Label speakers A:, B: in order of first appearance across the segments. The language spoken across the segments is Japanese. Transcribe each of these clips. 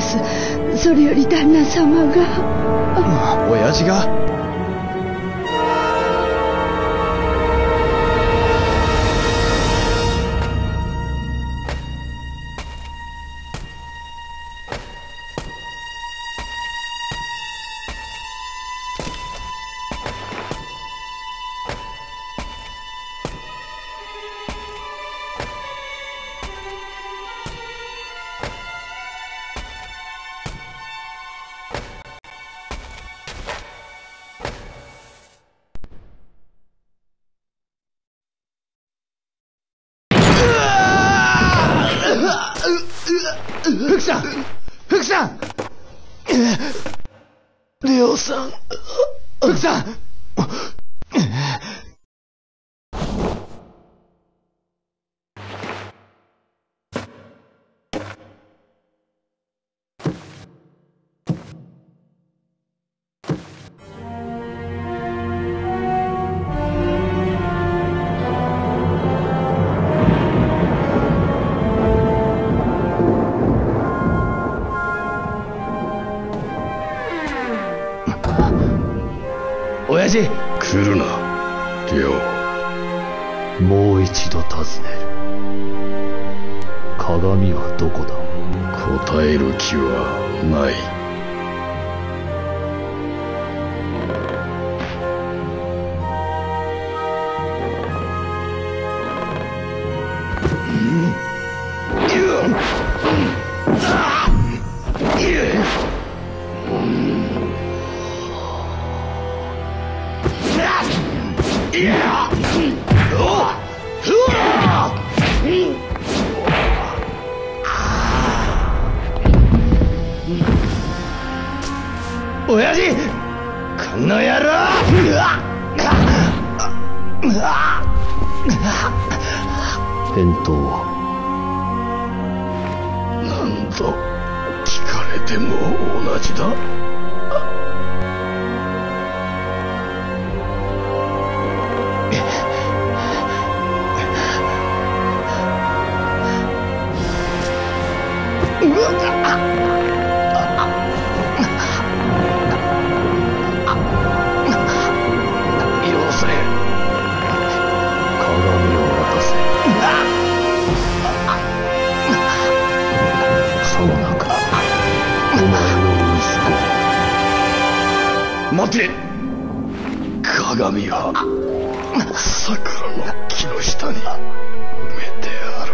A: 。それより旦那様が。
B: 親父が？福さん、福さん、レオさん、福さん。親父。
C: 来るな、レオ。
D: もう一度尋ねる。鏡はどこだ？
C: 答える気はない。
B: 親父、この野郎。
D: 返答は？
C: 何度聞かれても同じだ。待て。鏡は桜の木の下に埋めてある。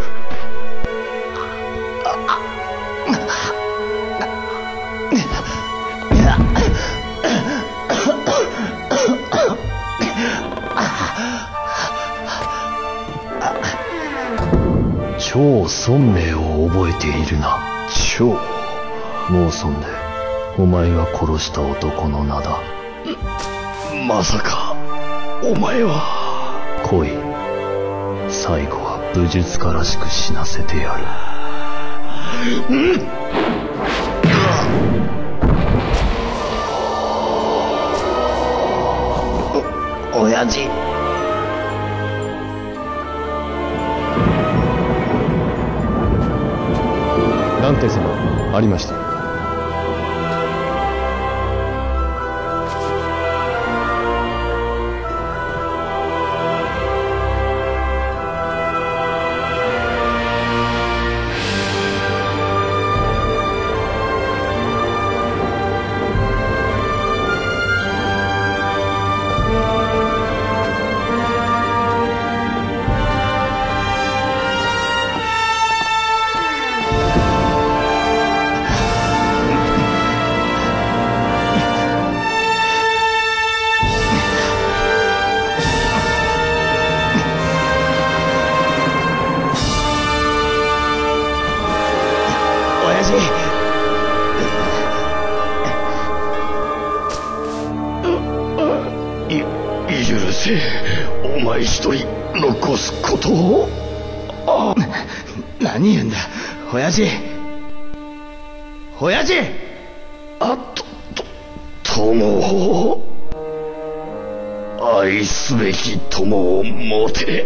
D: 超尊名を覚えているな。
C: 超。
D: もうそんでお前が殺した男の名だ。
C: まさかお前は。
D: 来い、最後は武術家らしく死なせてやる。
B: 親父。
E: ダンテ様、ありました。
C: 許せ。お前一人残すことを。
B: 何言うんだ親父。親父。
C: 友を愛すべき友を持て。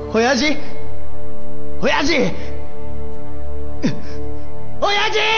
B: 親父親父親父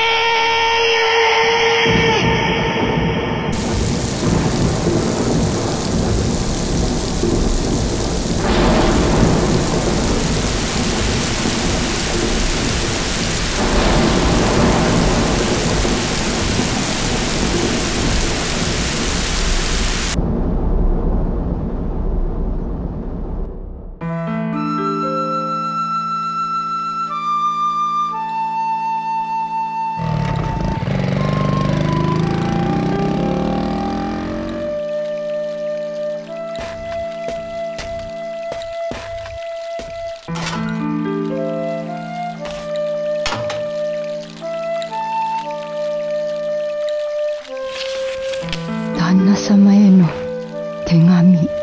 A: 旦那様への手紙。